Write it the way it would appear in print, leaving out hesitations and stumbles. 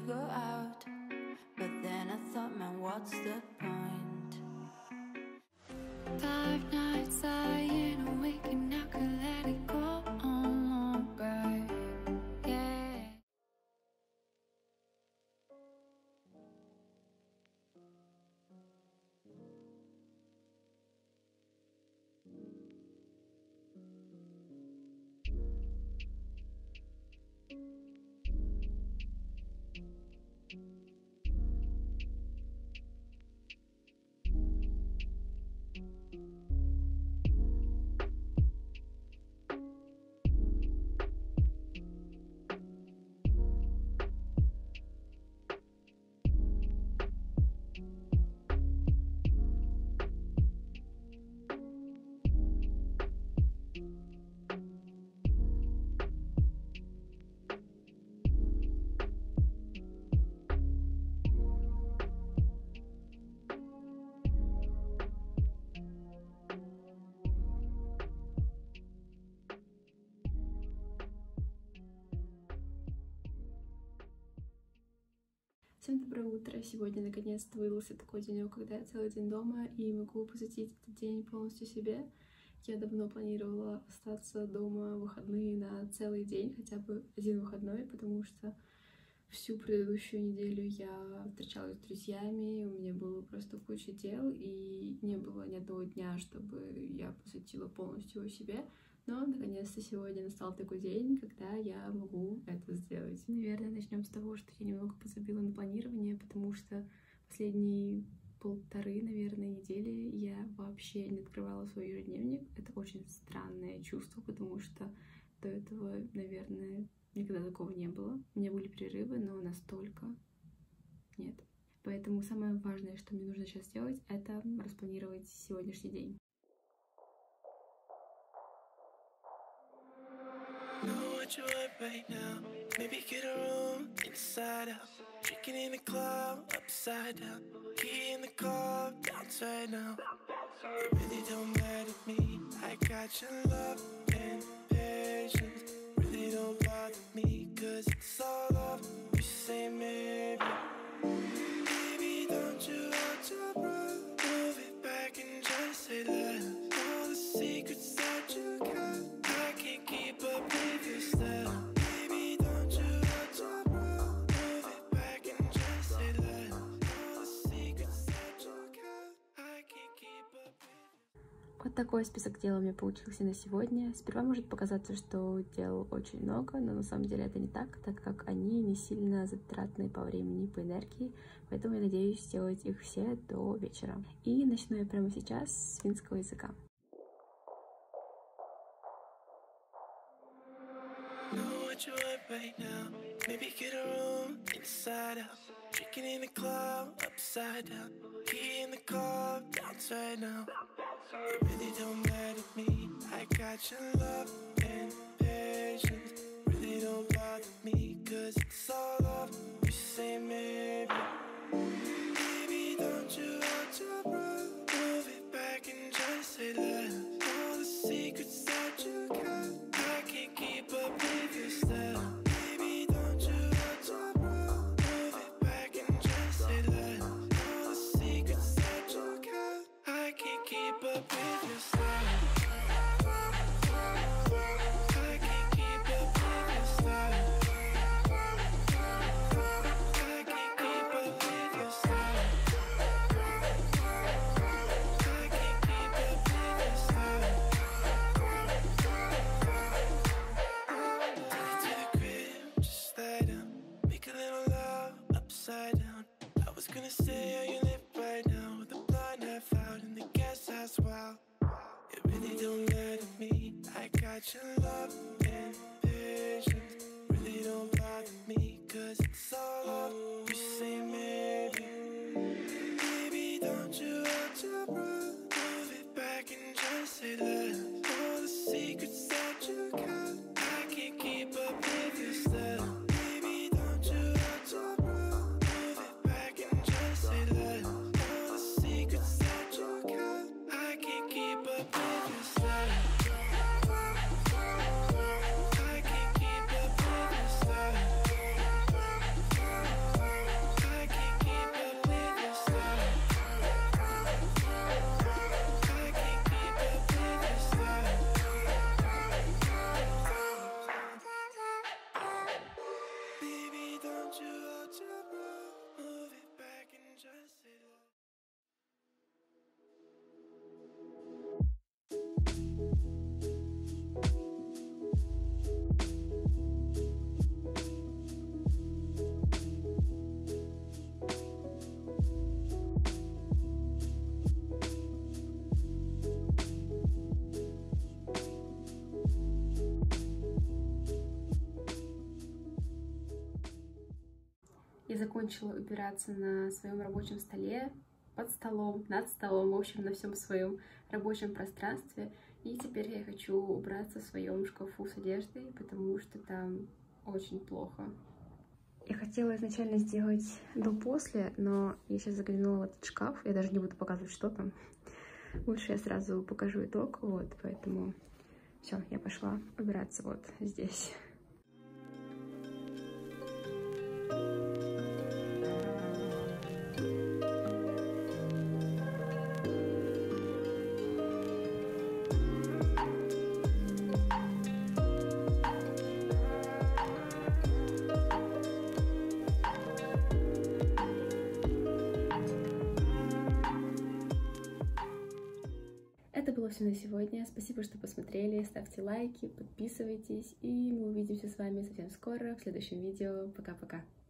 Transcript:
go out, but then I thought, man, what's the point? 5 nights lying awake and I could let it go on longer, yeah. Всем доброе утро! Сегодня наконец-то выдался такой денек, когда я целый день дома и могу посвятить этот день полностью себе. Я давно планировала остаться дома в выходные на целый день, хотя бы один выходной, потому что всю предыдущую неделю я встречалась с друзьями, у меня было просто куча дел, и не было ни одного дня, чтобы я посвятила полностью себе. Но, наконец-то, сегодня настал такой день, когда я могу это сделать. Наверное, начнем с того, что я немного позабила на планирование, потому что последние 1,5, наверное, недели я вообще не открывала свой ежедневник. Это очень странное чувство, потому что до этого, наверное, никогда такого не было. У меня были перерывы, но настолько нет. Поэтому самое важное, что мне нужно сейчас сделать, это распланировать сегодняшний день. You want right now? Maybe get a room inside out. Drinking in the club, upside down. Key in the car, bounce right now. It really don't matter to me. I got your love and patience. Really don't bother me, cause it's all off. You say maybe. Baby, don't you hold your breath. Move it back and just say less. All the secrets that you got, I can't keep up with your style. Baby, don't you hold your breath. Move it back and just say less. All the secrets that you got, I can't keep up with. Вот такой список дел у меня получился на сегодня. Сперва может показаться, что дел очень много, но на самом деле это не так, так как они не сильно затратны по времени, по энергии, поэтому я надеюсь сделать их все до вечера. И начну я прямо сейчас с финского языка. What you want right now? Maybe get a room inside out. Drinking in the club, upside down. Key in the car, bounce right now. It really don't matter to me. I got your love and patience. Really don't bother me, cause it's all off. You say maybe. Baby, don't you hold your breath. Move it back and just say less. All the secrets that you got, I can't keep up with your style. Baby, don't you hold your breath. Move it back and just say less. All the secrets that you got, I can't keep up with your style. I can't keep закончила убираться на своем рабочем столе, под столом, над столом, в общем, на всем своем рабочем пространстве. И теперь я хочу убраться в своем шкафу с одеждой, потому что там очень плохо. Я хотела изначально сделать до-после, но я сейчас заглянула в этот шкаф, я даже не буду показывать, что там. Лучше я сразу покажу итог, вот, поэтому все, я пошла убираться вот здесь. Это было все на сегодня. Спасибо, что посмотрели. Ставьте лайки, подписывайтесь. И мы увидимся с вами совсем скоро в следующем видео. Пока-пока.